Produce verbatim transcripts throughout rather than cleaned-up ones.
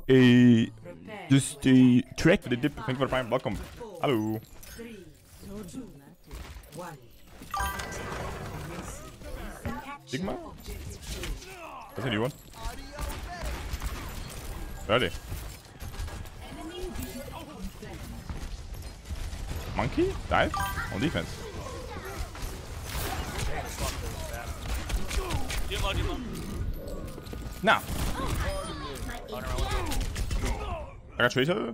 a just a track for the dip. Thank you for the prime. Welcome. Hello. Sigma? That's a new one. Ready. Monkey? Dive? On defense. Now. I got Tracer.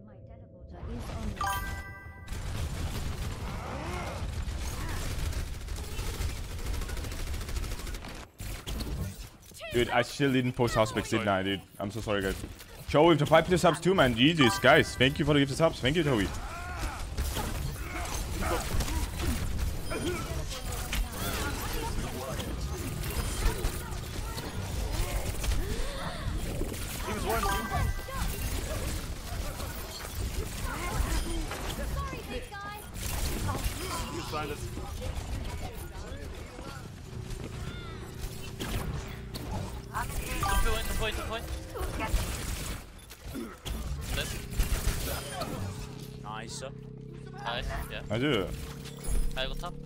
Dude, I still didn't post house picks, didn't I, dude? I'm so sorry, guys. Joey with the five gifted subs too, man. G G's, guys. Thank you for the gifted subs. Thank you, Joey. Point, point. Nice. Nice, yeah. I do. I go top.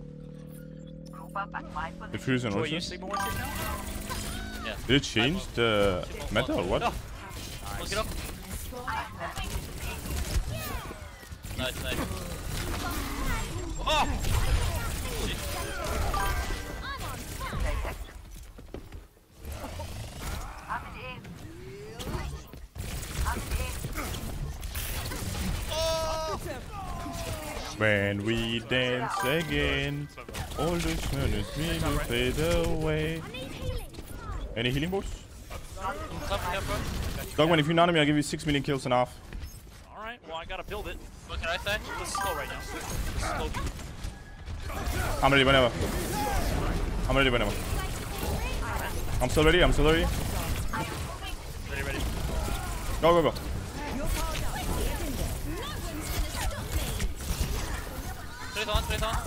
The fusion also. Yeah. Did it change the meta or what? No. Look it up. Nice, nice. Oh! When we dance again, all the sadness will fade away. Any healing boost? Dogman, if you none of me, I'll give you six million kills and a half. Alright, well, I gotta build it. What can I say? This is slow right now. This is slow. I'm ready whenever. I'm ready whenever. I'm still ready, I'm still ready. Ready, ready. Go, go, go. Straight on, straight on.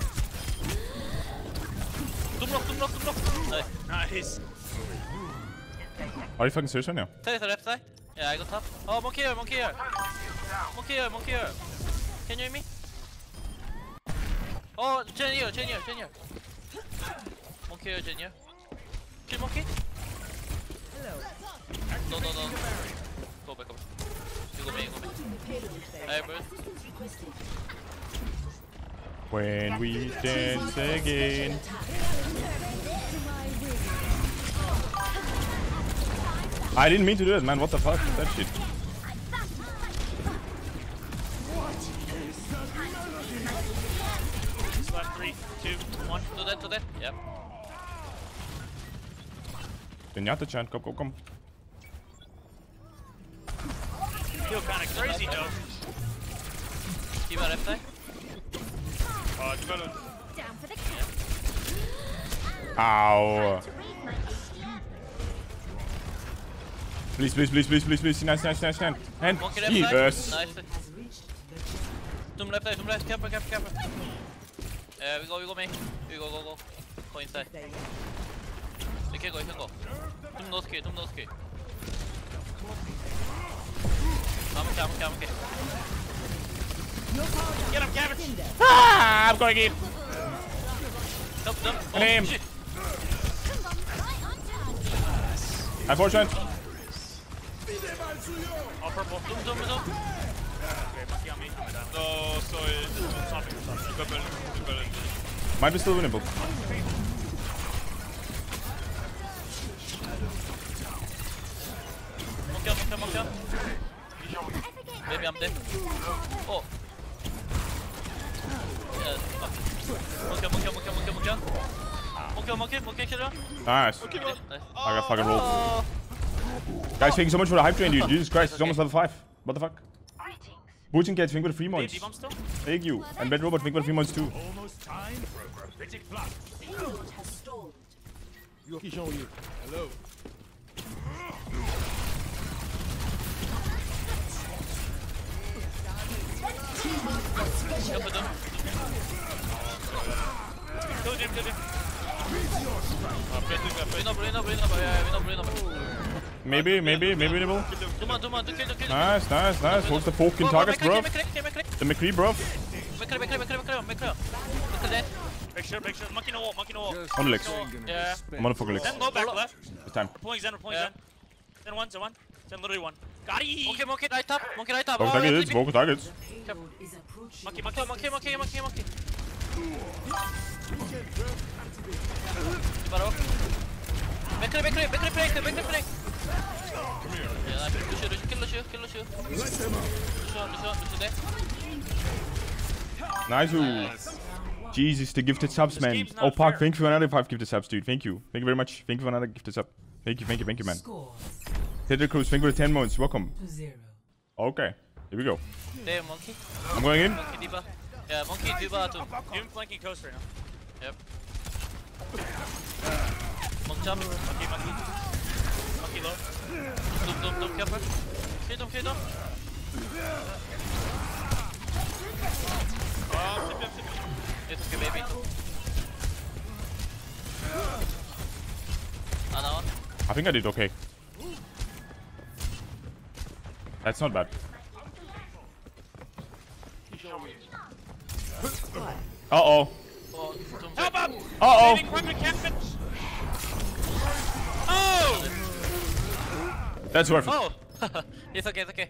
Two block, two block, two block. Nice. Nice. Are you fucking serious right now? Take the left side. Yeah, I got top. Oh, monkey here, monkey here. Monkey here, monkey here. Can you hear me? Oh, Chen here, Chen here, Chen here. Monkey here, Chen here. Kill monkey. Hello. No, no, no. Go back, go back. You go me, you go me. Hey, bro. When we dance again. I didn't mean to do it, man. What the fuck? That shit. Left, three, two, one. To that, to that. Yep. Pinata chan, come, come, come. Feel kind of crazy though. Keep our left side. Uh, develop. Down for the count. Ow. Please, please, please, please, please, please. Nice, nice, nice, nice. And yes. Nice. Zoom left side, zoom left. Camper, camper, camper. Uh, we go, we go, me. We go, go, go. Go inside. You can go, you can go. Zoom nose key, zoom nose key. Come, come, come, okay. Get him, cabbage! Ah, I'm going in. Jump, jump. Oh, Name. shit. Unfortunate. Oh, purple. Zoom, zoom, zoom. Okay, monkey on me. No, sorry. Something, something. Double, double. Might be still winnable. Monkey on, monkey on, monkey on. Maybe I'm dead. Oh. Yeah, fuck. Monkey on, monkey on, monkey on, monkey on, monkey on. Monkey on, monkey, monkey, kill him. Nice. Okay, nice. I got fucking rolled. Oh. Guys, thank you so much for the hype train, dude. Jesus Christ, it's almost level five. What the fuck? Booting Cats, think with the free mods. Thank you. And Bad Robot, think with the free mods too. Almost time for a prophetic blast. payload has stalled. Yoki show you. Hello. Kill them. Kill him, kill him. Win up, win up, win up, yeah, win up, win up. Maybe, maybe, maybe nibble. Do man, do man, do kill, do kill. Nice, nice, nice. What's the fucking targets, bro? The McCree, bro. McCree, McCree, McCree, McCree, McCree. Look at that. Make sure, make sure. Monkey no wall, monkey no wall. On the legs. Yeah. Motherfucker legs. Then go back left. It's time. We're pulling Zen, we're pulling Yeah. Zen. Then one, Zen one. Zen literally one. Got it! Monkey, monkey, right top. Monkey, right top. Focus Oh, targets, focus targets. Is approaching. Monkey, monkey, Monkey, monkey, monkey, monkey. Baro. McCree, McCree, McCree, break, McCree, break. Yeah, nice. Lucio, Lucio, kill Lucio, kill Lucio. Lucio, Lucio, Lucio there. Nice. Ooh. Jesus, the gifted subs, man. Oh, Park, fair. thank you for another five gifted subs, dude. Thank you. Thank you very much. Thank you for another gifted sub. Thank you, thank you, thank you, man. Score Tedder Cruz, thank you for the ten months. Welcome. to zero. Okay, here we go. There, monkey. I'm going in. Monkey, Diva. Yeah, monkey, Diva too. Give him flanking coast right now. Yep. Monk jump. Monkey, monkey. Monkey low. Dum, dum, dum, careful. Kill them, kill them. Oh, flip him, flip him. It's okay, baby. Anna on. I think I did okay. That's not bad. Uh oh. Oh, dum, Help up! Uh oh. Saving from the captain. Oh! That's worth it. Oh! It's okay, it's okay.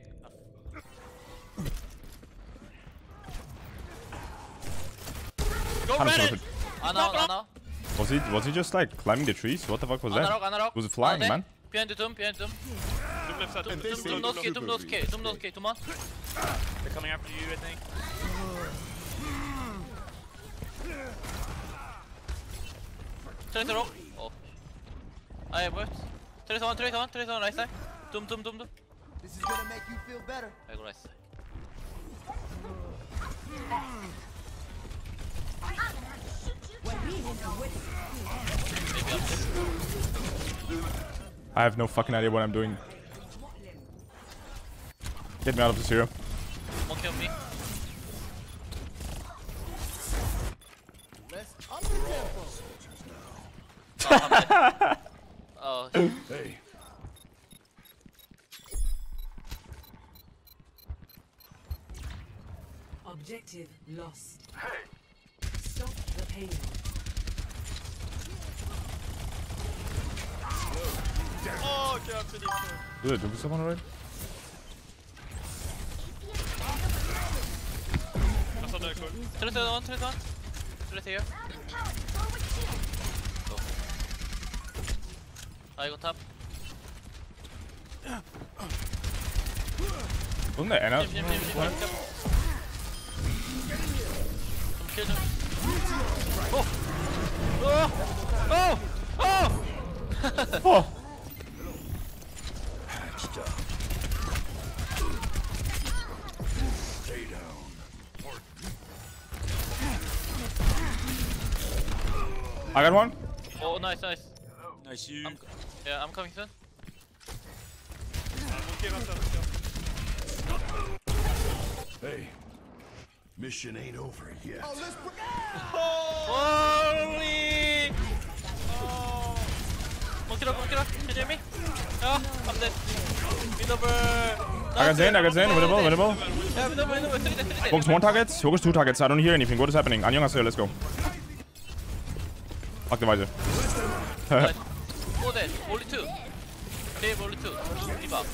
Go one hundred Reddit! percent. Anna on, Anna. Was he was he just like climbing the trees? What the fuck was Anna that? rock, Anna rock. Was it flying, Anna man? Behind the tomb, behind the tomb. Zoom left side. Tomb, Zoom, tomb, zoom, tomb, no zoom, skate, zoom. tomb, no skate, tomb, no skate, tomb on. They're coming after you, I think. Tracer rock. Oh. I have worked. Tracer on, tracer on, tracer on, right side. Tomb, tomb, tomb, tomb. This is gonna make you feel better. I go right side. Maybe I'm dead. I have no fucking idea what I'm doing. Get me out of this zero. Monkey on me. Let's up the tempo. Oh, I'm dead. Oh, Hey. Objective lost. Stop the payload. Oh, get up to the inside. Did I do someone already? That's not that good. tracer on, tracer on. Tracer here. Go. I go top. Wasn't there Anna? Jim, Jim, Jim, Jim, Jim. Come kill him. Oh! Oh! Oh! Oh! Oh! Stay down. I got one. Oh, nice, nice. Nice you. I'm, yeah, I'm coming soon. Okay, left side, let's go. Hey, mission ain't over yet. Oh, let's br- Holy! Oh! Monkey rock, monkey rock. Can you hear me? Oh, I'm dead. Mid over. I got Zen, I got Zen. Winnable, winnable. Yeah, mid over, mid over. Three dead, three dead. Focus one target, focus two targets. I don't hear anything. What is happening? 안녕하세요, let's go. Fuck the visor. Nice. Four dead. Only two. Dave, only two. Give up.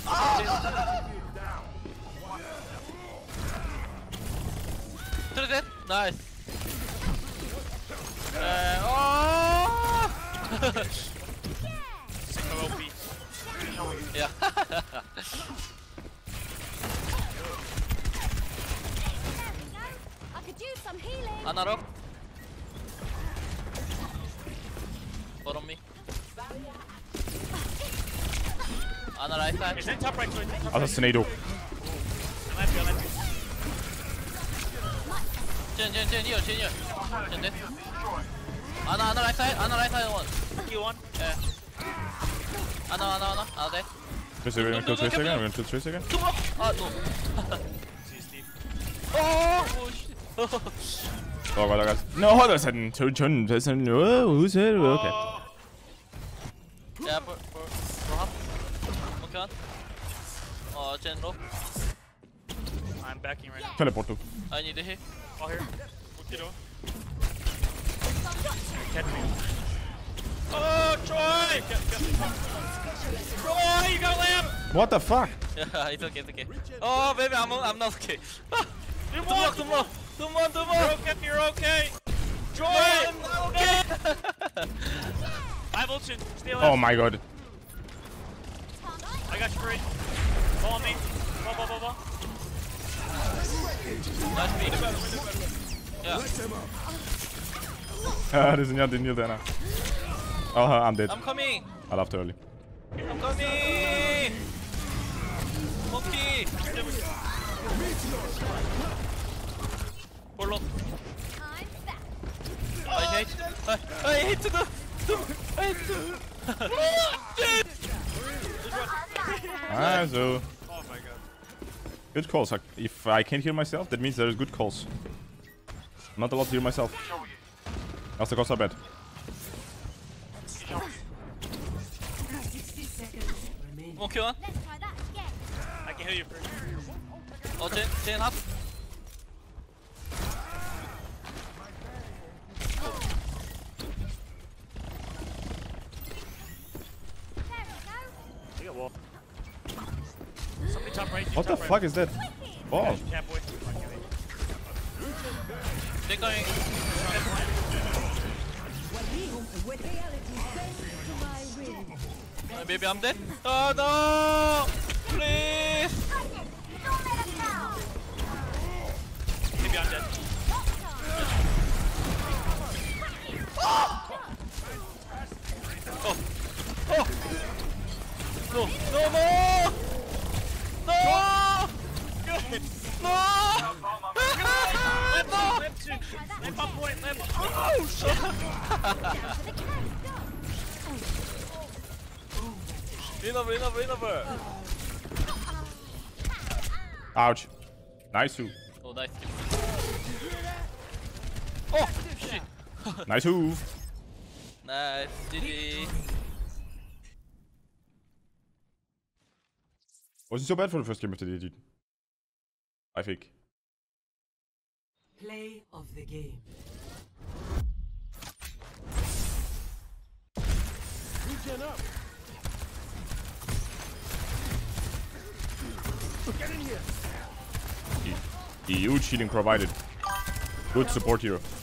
Three dead. Nice. Uh, oh! Sicko O P. Yeah. I could use some healing. Anna rock. Bottom me. Anna right side. Is that top right? Sorry, top right. Assassinado. I left you, I left you. Jen, Jen, Jen, here, Jen, here. Jen dead. Anna, Anna right side. Anna right side one. Kill one. Yeah. Anna, Anna, Anna. Anna dead. Tracer, we're gonna kill Tracer again. We're gonna kill Tracer again. Come on. Ah, no. See Steve. Oh, oh shit. Oh god, I got. No, that's a two chun. That's a no. Who's it? Okay. Oh, Yeah, for, for, for half. Monkey one. Oh, Gen low. I'm backing right now. Teleport to. I need to hit. Oh, here. Monkey door. Catch me. Oh, Troy! Get, get me. Troy, you got lamb! What the fuck? Yeah, it's okay, it's okay. Oh, baby, I'm, I'm not okay. Two Two more, more, two more, two more, two more. You're okay, you're okay. Troy! I'm not okay. I have ult soon. Stay Oh alive. my god. I got you free. Ball on me. Ball, ball, ball, ball. Nice beat. Yeah. Ah, det er sådan, jeg didn't der. Oh, I'm dead. I'm coming. I left early. I'm coming. Monkey. Follow. I hate. I, I hate the. the I hate the. Ah, so. Oh my god. Good calls. If I can't hear myself, that means there is good calls. I'm not allowed to hear myself. Else the calls are bad. sixty seconds remaining. Monkey one. I can heal you first. Oh, Jane, Jane half. They got wall. Somebody top right. What the top fuck right. is that? Oh. Cat boy. They're going. Uh, baby, I'm dead. Oh no! Please! Maybe I'm dead. Oh! Oh! No! No more! No! Good. No! Lamp, lamp two. Lamp up point. Lamp. Oh shit! Lean over, lean over, lean over! Ouch. Nice too. Oh, nice kill. Oh! Shit! Nice too. Nice, G G. Wasn't so bad for the first game of the day, dude. I think. Play of the game. Regen up. Get in here. E U cheating provided. Good support hero.